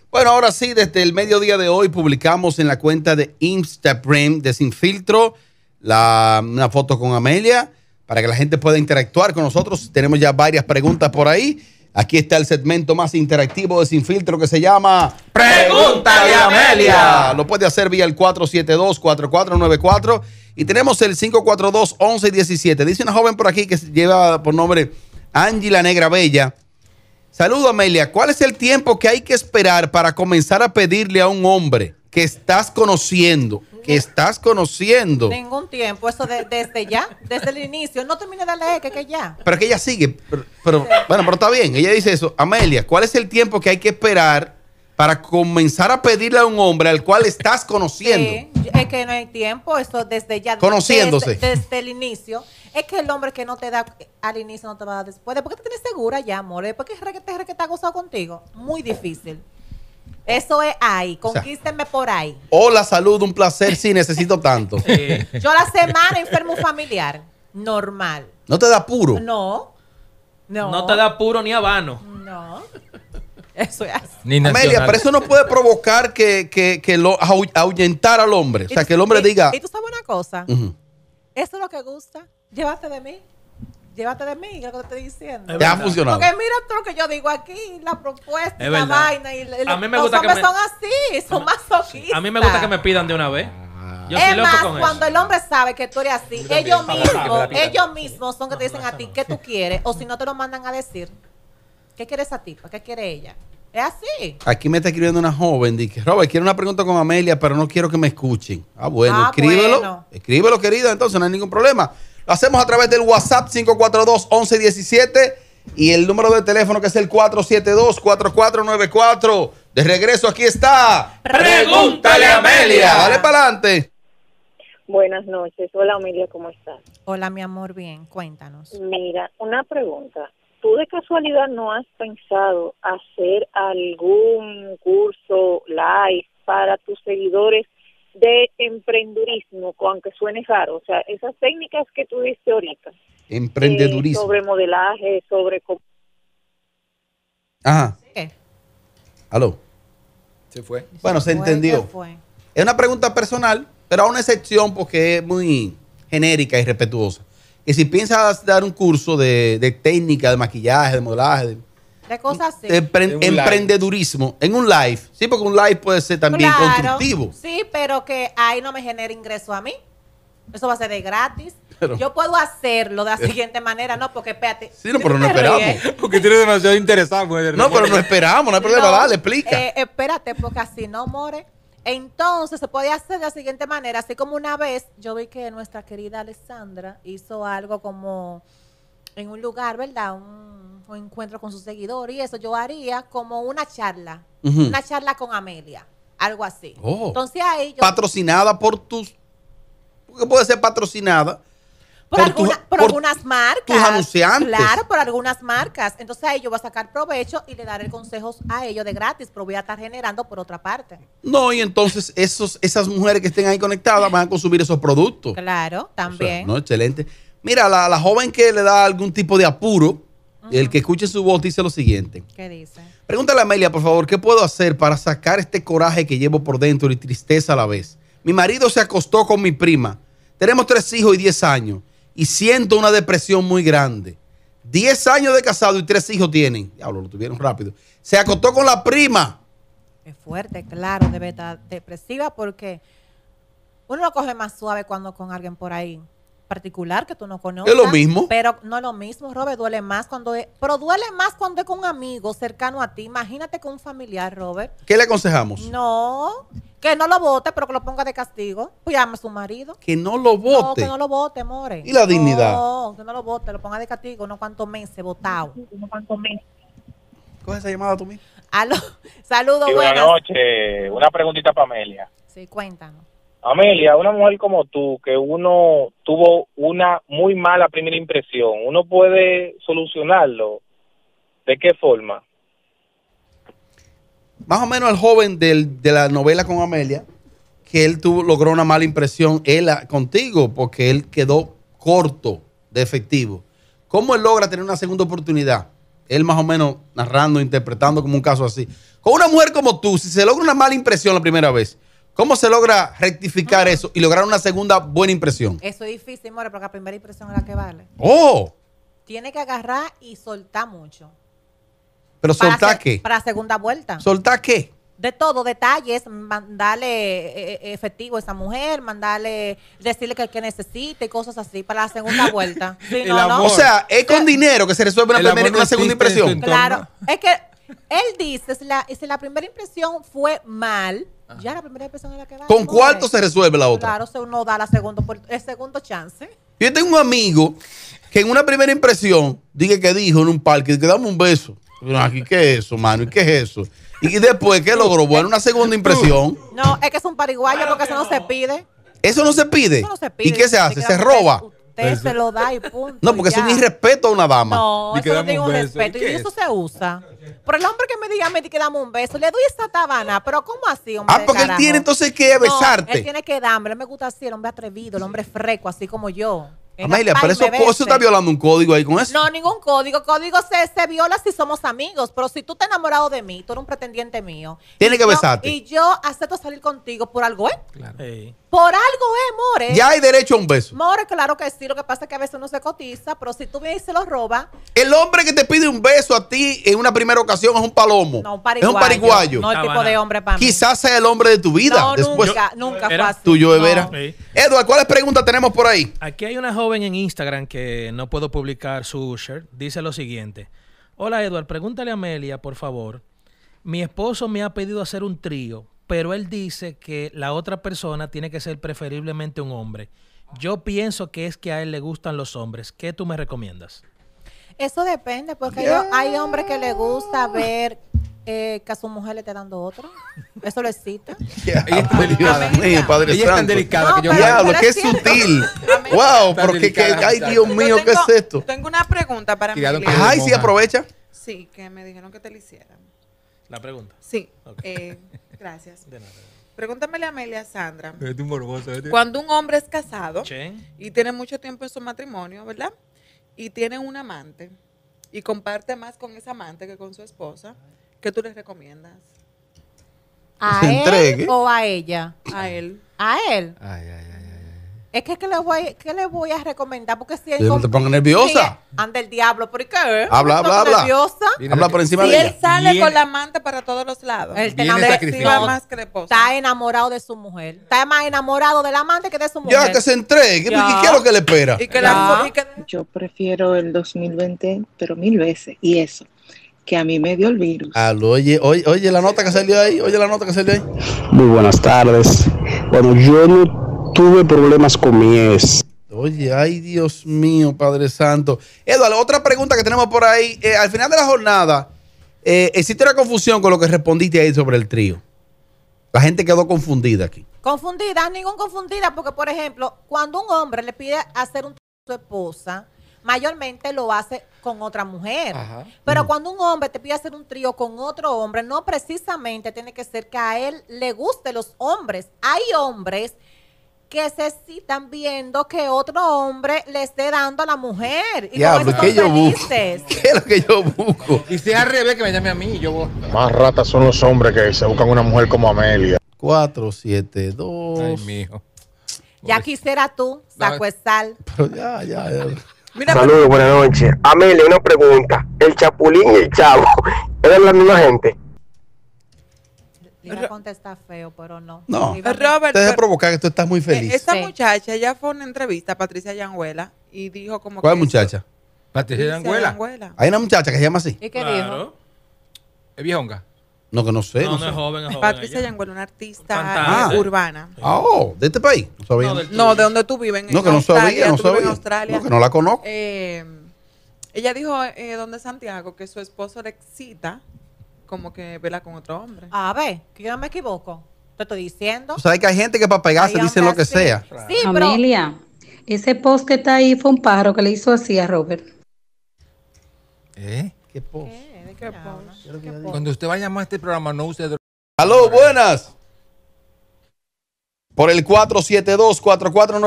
Bueno, ahora sí, desde el mediodía de hoy publicamos en la cuenta de Instagram de Sin Filtro una foto con Amelia para que la gente pueda interactuar con nosotros. Tenemos ya varias preguntas por ahí. Aquí está el segmento más interactivo de Sin Filtro que se llama Pregúntale a Amelia. Lo puede hacer vía el 472-4494 y tenemos el 542-1117. Dice una joven por aquí que lleva por nombre Angie la Negra Bella. Saludo, Amelia. ¿Cuál es el tiempo que hay que esperar para comenzar a pedirle a un hombre que estás conociendo? Ningún tiempo, eso desde ya, desde el inicio. No termine de leer, que ya. Pero que ella sigue. Bueno, pero está bien. Ella dice eso. Amelia, ¿cuál es el tiempo que hay que esperar para comenzar a pedirle a un hombre al cual estás conociendo? Sí, es que no hay tiempo, eso desde ya. Conociéndose. Desde el inicio. Es que el hombre que no te da al inicio no te va a dar después. Después que te tienes segura ya, amor. Después que está gozado contigo. Muy difícil. Eso es ahí. Conquístenme por ahí. Hola, salud, un placer. Sí, necesito tanto. Sí. Yo la semana enfermo familiar. Normal. ¿No te da puro? No. No te da puro ni habano. No. Eso es así. Amelia, pero eso no puede provocar que ahuyentar al hombre. O sea, que el hombre diga... ¿Y tú sabes una cosa? Eso es lo que gusta. Llévate de mí, que es lo que te estoy diciendo. Ya ha funcionado. Porque mira todo lo que yo digo aquí, la propuesta, la vaina. A mí me los gusta hombres son así, son masoquistas. A mí me gusta que me pidan de una vez. Yo es soy loco más, con cuando eso. el hombre sabe que tú eres así, ellos mismos son que te dicen a ti qué tú quieres, o si no te lo mandan a decir, ¿qué quiere esa tipa? ¿Qué quiere ella? Es así. Aquí me está escribiendo una joven, dice, Robert, quiero una pregunta con Amelia, pero no quiero que me escuchen. Bueno, escríbelo. Bueno. Escríbelo, querida, entonces no hay ningún problema. Lo hacemos a través del WhatsApp 542-1117 y el número de teléfono que es el 472-4494. De regreso, aquí está. Pregúntale a Amelia. Dale para adelante. Buenas noches. Hola, Amelia, ¿cómo estás? Hola, mi amor, bien. Cuéntanos. Mira, una pregunta. ¿Tú de casualidad no has pensado hacer algún curso live para tus seguidores de emprendurismo, aunque suene raro? O sea, esas técnicas que tú diste ahorita. Emprendedurismo. Sobre modelaje, sobre... Ajá. ¿Qué? ¿Aló? Se fue. Bueno, se entendió. Es una pregunta personal, pero a una excepción porque es muy genérica y respetuosa. Que si piensas dar un curso de técnica, de maquillaje, de modelaje, de cosas así, de emprendedurismo, en un live. Sí, porque un live puede ser también constructivo. Sí, pero que ahí no me genere ingreso a mí. Eso va a ser de gratis. Pero, yo puedo hacerlo de la siguiente manera, no, porque espérate. Sí, no, pero no esperamos. Porque tú eres demasiado interesado. No, pero no esperamos, no hay problema, dale, explica. Espérate, porque así no more. Entonces se puede hacer de la siguiente manera, así como una vez yo vi que nuestra querida Alessandra hizo algo como en un lugar, ¿verdad? Un encuentro con sus seguidores y eso yo haría como una charla con Amelia, algo así. Entonces ahí yo... Patrocinada por tus... Porque puede ser patrocinada por algunas marcas. Tus anunciantes. Claro, por algunas marcas. Entonces ahí yo voy a sacar provecho y le daré consejos a ellos de gratis, pero voy a estar generando por otra parte. No, y entonces esas mujeres que estén ahí conectadas van a consumir esos productos. Claro, también. O sea, no, excelente. Mira, la joven que le da algún tipo de apuro, el que escuche su voz dice lo siguiente. ¿Qué dice? Pregúntale a Amelia, por favor, ¿qué puedo hacer para sacar este coraje que llevo por dentro y tristeza a la vez? Mi marido se acostó con mi prima. Tenemos 3 hijos y 10 años. Y siento una depresión muy grande. 10 años de casado y 3 hijos tienen. Diablo, lo tuvieron rápido. Se acostó con la prima. Es fuerte, claro, debe estar depresiva porque uno lo coge más suave cuando con alguien por ahí particular que tú no conoces. Es lo mismo. Pero no es lo mismo, Robert, duele más cuando es con un amigo cercano a ti. Imagínate con un familiar, Robert. ¿Qué le aconsejamos? No, que no lo vote, pero que lo ponga de castigo. Pues llame a su marido. Que no lo vote. No, que no lo vote, more. ¿Y la dignidad? No, que no lo vote, lo ponga de castigo, no cuántos meses votado. Coge esa llamada tú mismo. Aló, saludos, sí, buenas noches. Una preguntita para Amelia. Sí, cuéntanos. Amelia, una mujer como tú, que uno tuvo una muy mala primera impresión, ¿uno puede solucionarlo? ¿De qué forma? Más o menos el joven de la novela con Amelia, que él logró una mala impresión contigo, porque él quedó corto de efectivo. ¿Cómo él logra tener una segunda oportunidad? él más o menos narrando, interpretando como un caso así. Con una mujer como tú, si se logra una mala impresión la primera vez, ¿cómo se logra rectificar eso y lograr una segunda buena impresión? Eso es difícil, more, porque la primera impresión es la que vale. ¡Oh! Tiene que agarrar y soltar mucho. ¿Pero soltar qué? Para la segunda vuelta. ¿Soltar qué? De todo, detalles, mandarle efectivo a esa mujer, decirle que necesita y cosas así para la segunda vuelta. Sí, El amor. O sea, es con dinero que se resuelve El amor no una segunda existe en impresión. tu Claro, es que él dice, si la primera impresión fue mal, ya la primera impresión es la que va. ¿Con cuánto se resuelve la otra? Claro, uno da el segundo chance. Yo tengo un amigo que en una primera impresión, que dijo en un parque, que dame un beso. Aquí, ¿qué es eso, mano? ¿Y qué es eso? Y después, ¿qué logró? Bueno, una segunda impresión. No, es que es un pariguayo porque eso no se pide. ¿Eso no se pide? Eso no se pide. ¿Y qué se hace? ¿Se roba? Usted se lo da y punto. No, porque es un irrespeto a una dama. No, Di que eso no dame tiene un un beso. respeto. ¿Y Y qué eso es? se usa. Por el hombre que me diga a mí que dame un beso, le doy esta tabana. Pero ¿cómo así, hombre? Ah, porque él carajo? tiene entonces que No, besarte. él tiene que darme. Él me gusta así, el hombre atrevido, el hombre freco, así como yo. Amelia, Ay, pero me bese. eso está violando un código ahí con eso. No, ningún código. Código se viola si somos amigos. Pero si tú estás enamorado de mí, tú eres un pretendiente mío. Tiene y que yo- besarte. Y yo acepto salir contigo por algo, ¿eh? Ey. Por algo, more. Ya hay derecho a un beso. More, claro que sí. Lo que pasa es que a veces uno se cotiza, pero si tú vienes y se lo robas, El hombre que te pide un beso a ti en una primera ocasión es un palomo. no, un es pariguayo. un pariguayo. No el tipo de hombre para mí. Quizás sea el hombre de tu vida. No, Después nunca fue ¿Era? así. tuyo, de No. veras. Sí. Edward, ¿cuáles preguntas tenemos por ahí? Aquí hay una joven en Instagram que no puedo publicar su shirt. Dice lo siguiente. Hola, Edward, pregúntale a Amelia, por favor. Mi esposo me ha pedido hacer un trío, pero él dice que la otra persona tiene que ser preferiblemente un hombre. Yo pienso que es que a él le gustan los hombres. ¿Qué tú me recomiendas? Eso depende, porque hay hombres que les gusta ver que a su mujer le esté dando otro. Eso lo excita. Ella está delicada. Dios mío, Padre Ella es tan Santo. delicada No, que yo pero- Diablo, pero qué es cierto. sutil. Amelia. Wow, Está pero que, delicada, ay, está. Dios mío, Yo ¿qué es esto? Tengo una pregunta para mí. Cuidado que- Ay, sí, Moja. aprovecha. Sí, que me dijeron que te lo hicieran. La pregunta. Sí. Ok. Gracias. De nada. Pregúntamele a Amelia, Sandra. Vete un morboso, vete. Cuando un hombre es casado Chen. y tiene mucho tiempo en su matrimonio, ¿verdad? Y tiene un amante y comparte más con esa amante que con su esposa, ¿qué tú les recomiendas? ¿A Se él entregue. o a ella? A él. A él. Ay, ay, ay, ay. Es que, ¿qué le voy a recomendar? Porque si él... No te pongas nerviosa. Sí, anda el diablo, ¿por qué? Habla, ¿Estás habla, habla. nerviosa? Viene Habla la- por encima Si de él ella. sale Viene- con la amante para todos los lados. Él está Viene enamorado- sacrificado. Viva más que la esposa. Está enamorado de su mujer. Está más enamorado del amante que de su mujer. Ya que se entregue. Ya. ¿Qué es lo que le espera? Y que Ya. y que- Yo prefiero el 2020, pero 1000 veces. Y eso, que a mí me dio el virus. Oye la nota que salió ahí. Oye la nota que salió ahí. Muy buenas tardes. Bueno, yo no tuve problemas con mi ex. Oye, ay, Dios mío, Padre Santo. Eduardo, otra pregunta que tenemos por ahí. Al final de la jornada, existe una confusión con lo que respondiste ahí sobre el trío. La gente quedó confundida aquí. Confundida, ningún confundida, porque por ejemplo, cuando un hombre le pide hacer un trío a su esposa, mayormente lo hace con otra mujer. Ajá. Pero cuando un hombre te pide hacer un trío con otro hombre, no precisamente tiene que ser que a él le gusten los hombres. Hay hombres que se excitan viendo que otro hombre le esté dando a la mujer. Y Diablo, con eso ¿qué yo son busco? felices. ¿Qué es lo que yo busco? Y si es al revés, que me llame a mí y yo voy. Más ratas son los hombres que se buscan una mujer como Amelia. 472. Ay, mijo. Ya quisiera tú, saco de sal. Pero ya. Mira, Saludos, buenas noches. Amelia, una pregunta. ¿El Chapulín y el Chavo eran la misma gente? Le iba a contestar feo, pero no. No. Iba a- Robert, Te deja provocar que tú estás muy feliz. esta Sí. muchacha, ella fue a una entrevista a Patricia Yanguela y dijo como ¿Cuál que muchacha? Patricia Anguela. Yanguela. Hay una muchacha que se llama así. ¿Y qué dijo? Claro. ¿Es viejonga? No, que no sé. No, No, no sé. es joven, es joven. Patricia ella. Yanguela, una artista Cantante. urbana. Ah, oh, de este país. No sabía. No, No, del No, de donde tú vives. que no sabía, no tú vives sabía. en Australia. No, que no la conozco. Ella dijo donde Santiago que su esposo le excita como que vela con otro hombre. A ver, que yo no me equivoco. Te estoy diciendo. O sea, que hay gente que para pegarse Hay dicen lo que hombres así. sea. Sí, pero Amelia, ese post que está ahí fue un pájaro que le hizo así a Robert. ¿Eh? ¿Qué pos? ¿qué? ¿De qué hablas? Cuando usted vaya a llamar a este programa, no use droga. Aló, buenas. Por el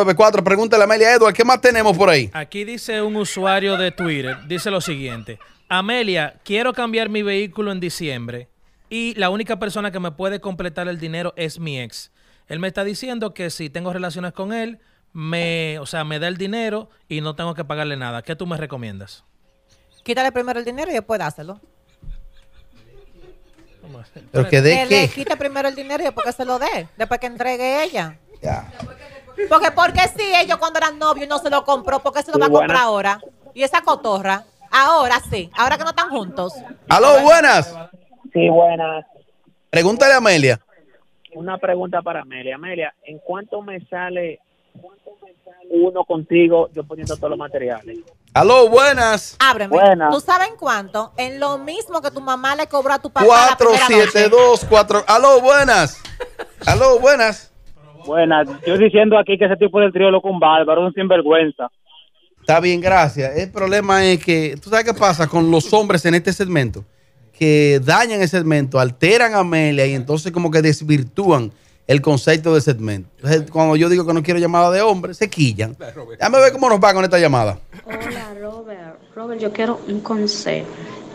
472-4494, pregúntale a Amelia Edward, ¿qué más tenemos por ahí? Aquí dice un usuario de Twitter, dice lo siguiente. Amelia, quiero cambiar mi vehículo en diciembre y la única persona que me puede completar el dinero es mi ex. Él me está diciendo que si tengo relaciones con él, me da el dinero y no tengo que pagarle nada. ¿Qué tú me recomiendas? Quítale primero el dinero y después dáselo. ¿Pero que dé Que qué? le quite primero el dinero y después que se lo dé. Después que entregue ella. Ya. Porque si ellos cuando eran novios no se lo compró, ¿por qué se lo va a comprar ahora? Y esa cotorra, ahora sí, ahora que no están juntos. Aló, buenas. Sí, buenas. Pregúntale a Amelia. Una pregunta para Amelia. Amelia, ¿en cuánto me sale uno contigo yo poniendo todos los materiales? Aló, buenas. Ábreme. Buenas. ¿Tú sabes en cuánto? En lo mismo que tu mamá le cobró a tu papá la primera noche. 4724. Aló, buenas. Aló, buenas. Buenas. Yo diciendo aquí que ese tipo de trío loco un bárbaro, un sinvergüenza. Está bien, gracias. El problema es que, ¿tú sabes qué pasa con los hombres en este segmento? Que dañan el segmento, alteran a Amelia y entonces como que desvirtúan el concepto del segmento. Entonces, cuando yo digo que no quiero llamada de hombre, se quillan. Déjame ver cómo nos va con esta llamada. Hola, Robert. Robert, yo quiero un consejo.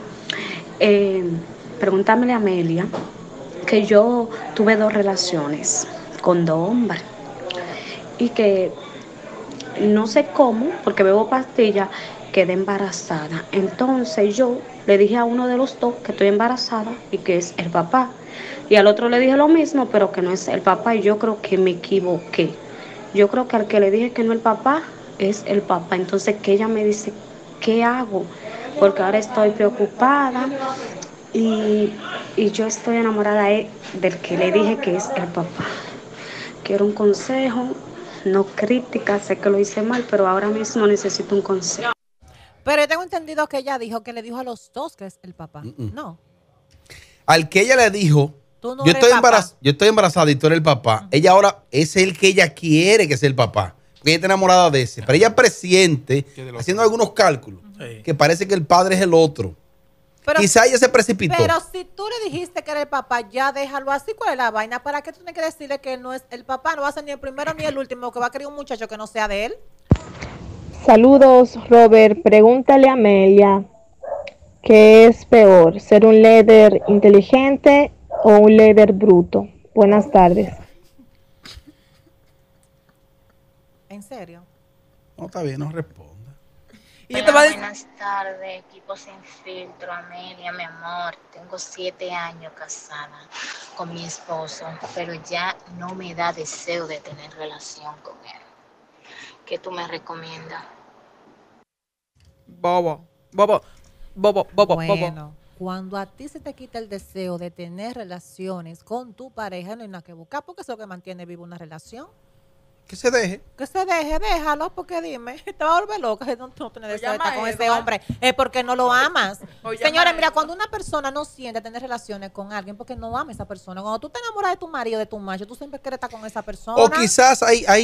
Pregúntame a Amelia que yo tuve 2 relaciones con 2 hombres y que no sé cómo, porque bebo pastillas, quedé embarazada. Entonces yo le dije a uno de los 2 que estoy embarazada y que es el papá. Y al otro le dije lo mismo, pero que no es el papá. Y yo creo que me equivoqué. Yo creo que al que le dije que no es el papá, es el papá. Entonces que ella me dice, ¿qué hago? Porque ahora estoy preocupada y yo estoy enamorada del que le dije que es el papá. Quiero un consejo, no crítica, sé que lo hice mal, pero ahora mismo necesito un consejo. Pero yo tengo entendido que ella dijo que le dijo a los 2 que es el papá. No. Al que ella le dijo, Tú no yo eres estoy embarazada y tú eres el papá. Ella ahora es el que ella quiere que sea el papá. Porque ella está enamorada de ese. Pero ella presiente, haciendo algunos cálculos, que parece que el padre es el otro. Pero, quizá ella se precipitó. Pero si tú le dijiste que era el papá, ya déjalo así. ¿Cuál es la vaina? ¿Para qué tú tienes que decirle que no es el papá? No va a ser ni el primero ni el último, que va a querer un muchacho que no sea de él. Saludos, Robert. Pregúntale a Amelia qué es peor, ser un líder inteligente o un líder bruto. Buenas tardes. ¿En serio? No, está bien, no responda. Buenas tardes, equipo sin filtro, Amelia, mi amor. Tengo 7 años casada con mi esposo, pero ya no me da deseo de tener relación con él. ¿Qué tú me recomiendas? Bobo. Bueno, cuando a ti se te quita el deseo de tener relaciones con tu pareja, no hay nada que buscar, porque eso es lo que mantiene viva una relación. Que se deje. Que se deje, déjalo, porque dime, te va a volver loca si no tienes deseo de estar con ese hombre. Es porque no lo amas. Señores, mira, cuando una persona no siente tener relaciones con alguien, porque no ama a esa persona. Cuando tú te enamoras de tu marido, de tu macho, tú siempre quieres estar con esa persona. O quizás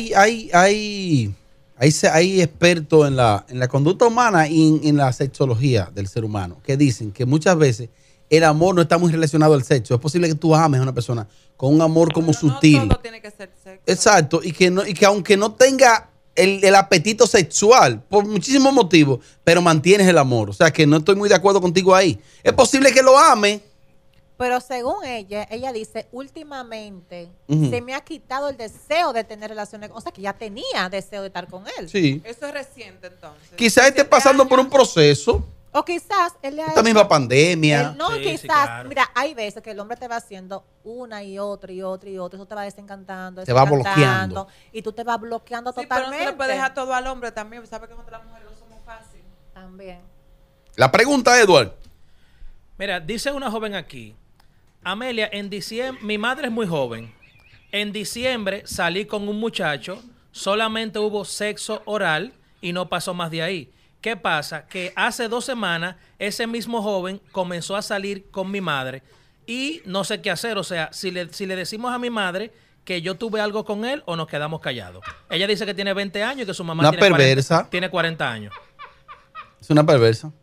hay expertos en la conducta humana y en la sexología del ser humano que dicen que muchas veces el amor no está muy relacionado al sexo. Es posible que tú ames a una persona con un amor como sutil. No todo tiene que ser sexo. Exacto, y que aunque no tenga el apetito sexual, por muchísimos motivos, pero mantienes el amor. O sea que no estoy muy de acuerdo contigo ahí. Es posible que lo ame. Pero según ella dice, últimamente se me ha quitado el deseo de tener relaciones. O sea, que ya tenía deseo de estar con él. Sí. Eso es reciente, entonces. Quizás esté pasando por un proceso. O quizás él le ha Esta hecho- misma pandemia. No, Sí, quizás, sí, claro. mira, hay veces que el hombre te va haciendo una y otra y otra y otra, eso te va desencantando, Te va desencantando, bloqueando. Y tú te vas bloqueando Sí, pero no totalmente. se le puede dejar todo al hombre también. ¿Sabes que contra las mujeres no somos fáciles? También. La pregunta, Edward. Mira, dice una joven aquí, Amelia, en diciembre, mi madre es muy joven. En diciembre salí con un muchacho, solamente hubo sexo oral y no pasó más de ahí. ¿Qué pasa? Que hace 2 semanas ese mismo joven comenzó a salir con mi madre y no sé qué hacer. O sea, si le decimos a mi madre que yo tuve algo con él o nos quedamos callados. Ella dice que tiene 20 años y que su mamá Una tiene, perversa. tiene 40 años. Es una perversa.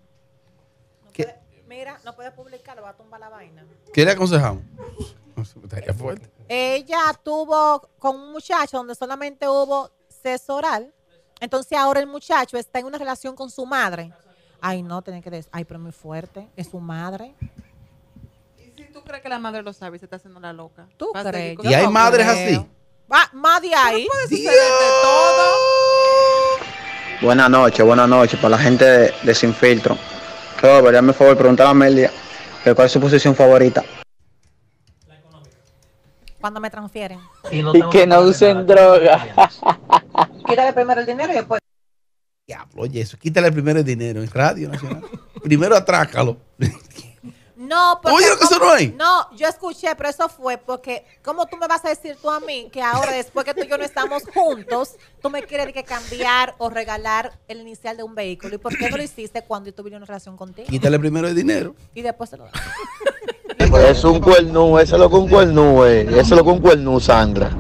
Mira, no puedes publicarlo, va a tumbar la vaina. ¿Qué le aconsejamos? Estaría fuerte. Ella tuvo con un muchacho donde solamente hubo sexo oral. Entonces ahora el muchacho está en una relación con su madre. Ay, no, tiene que decir. Ay, pero es muy fuerte. Es su madre. ¿Y si tú crees que la madre lo sabe y se está haciendo la loca? ¿Tú Va a crees? seguir con- Y hay no madres creo. así. Más de ahí. Puede suceder de todo. Buenas noches para la gente de Sin Filtro. Robert, hazme el favor, preguntar a Amelia que cuál es su posición favorita. Cuando me transfieren. Y que no usen droga. Quítale primero el dinero y después. Diablo, oye, eso, quítale primero el dinero en Radio Nacional. Primero atrácalo. No, porque Oye, que eso no hay. No, yo escuché, pero eso fue porque, ¿cómo tú me vas a decir tú a mí que ahora, después que tú y yo no estamos juntos, tú me quieres que cambiar o regalar el inicial de un vehículo? ¿Y por qué no lo hiciste cuando yo tuve una relación contigo? Quítale primero el dinero. Y después se lo das. Es un cuernú, eso es lo que un cuernú es. Eso es lo que un cuernú, Sandra.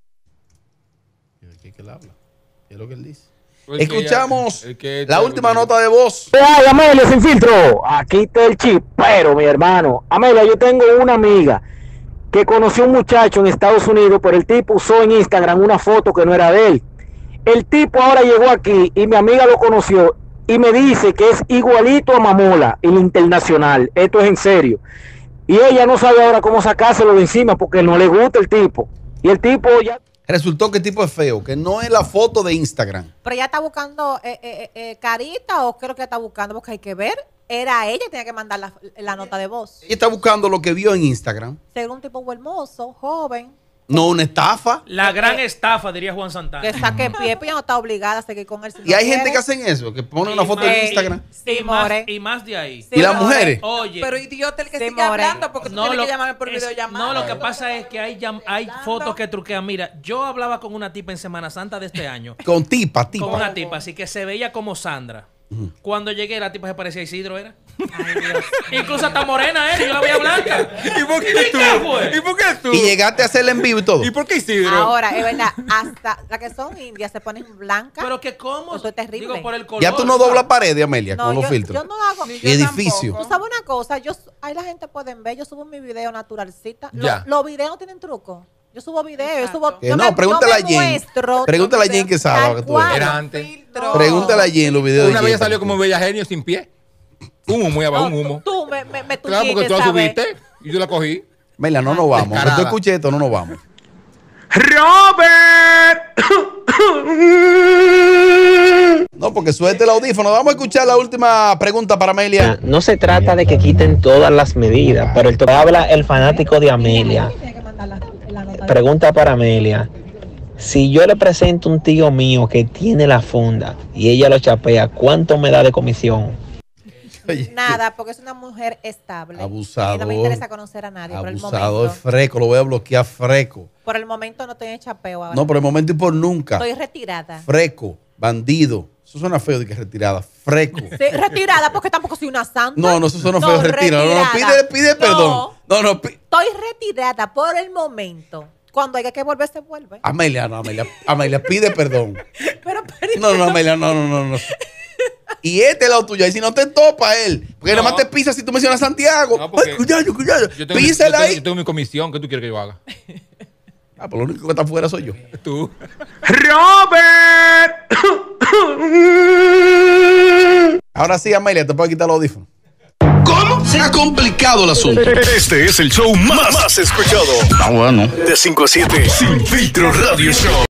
¿Qué él habla? ¿Qué es lo que él dice? El que Escuchamos el que- la última nota de voz. Ay, Amelia, Sin Filtro. Aquí está el chipero, mi hermano. Amelia, yo tengo una amiga que conoció a un muchacho en Estados Unidos, pero el tipo usó en Instagram una foto que no era de él. El tipo ahora llegó aquí y mi amiga lo conoció y me dice que es igualito a Mamola, el internacional. Esto es en serio. Y ella no sabe ahora cómo sacárselo de encima porque no le gusta el tipo. Y el tipo ya... Resultó que el tipo es feo, que no es la foto de Instagram. Pero ella está buscando carita o qué es lo que está buscando, porque hay que ver. Era ella, tenía que mandar la nota de voz. Ella está buscando lo que vio en Instagram. Ser un tipo hermoso, joven, No una estafa. La gran estafa, diría Juan Santana. que saque pie, pero ella no está obligada a seguir con él. Si Y no hay quiere. gente que hacen eso, que ponen una foto en Instagram. Sí, more. Y más de ahí. Sí, ¿Y las more. mujeres? Oye. Pero idiota el que Sí, sigue more. hablando porque tú tienes que llamarme por videollamada. No, lo que pasa es que hay fotos que truquean. Mira, yo hablaba con una tipa en Semana Santa de este año. Con tipa. Con una tipa, así que se veía como Sandra. Cuando llegué, la tipa se parecía a Isidro, ¿era? Incluso hasta morena, ¿eh? Yo la veía blanca. ¿Y por qué tú? ¿Y por qué tú? Y llegaste a hacerla en vivo y todo. ¿Y por qué Isidro? Ahora, es verdad, hasta las que son indias se ponen blancas. Pero que cómo. Eso es terrible. Digo, por el color. Ya tú no doblas paredes, Amelia, No, con los yo filtros. no hago. Y edificio. Tú sabes una cosa, ahí la gente puede ver, yo subo mi video naturalcita. Ya. Los videos no tienen truco. Yo subo videos, yo subo. Que no, pregúntale a Jen. muestro. Pregúntale a Jen que sabe lo que tú cual. eres. Era antes. Pregúntale a Jen los videos Una de vez Jen. salió como bella genio sin pie. Un humo y abajo, un humo. Tú me Claro, porque tú la subiste y yo la cogí. Amelia, no nos vamos. Cuando tú escuches esto, no nos vamos. ¡Robert! No, porque suelte el audífono. Vamos a escuchar la última pregunta para Amelia. No se trata de que quiten todas las medidas, pero el habla el fanático de Amelia. Pregunta para Amelia. Si yo le presento un tío mío que tiene la funda y ella lo chapea, ¿cuánto me da de comisión? Nada, porque es una mujer estable. Abusador. Y no me interesa conocer a nadie por el Abusador, momento. freco. Lo voy a bloquear, freco. Por el momento no estoy en chapeo ahora. No, por el momento y por nunca. Estoy retirada. Freco, bandido. Eso suena feo de que retirada. Freco. Sí, retirada porque tampoco soy una santa. No, eso suena feo. Retira. No, pide perdón. No, Estoy retirada por el momento. Cuando haya que volver, se vuelve. Amelia, pide perdón. Pero No, Amelia, no. Y este es lo tuyo. Y si no te topa él, porque nada más te pisa si tú mencionas Santiago. No, porque Ay, cuidado. Yo tengo, Písela ahí. yo tengo mi comisión. ¿Qué tú quieres que yo haga? Pues lo único que está afuera soy yo. Tú. ¡Robert! Ahora sí, Amelia, te puedo quitar los audífonos. ¿Cómo? Se ha complicado el asunto. Este es el show más escuchado. Está bueno. De 5 a 7. Sin Filtro Radio Show.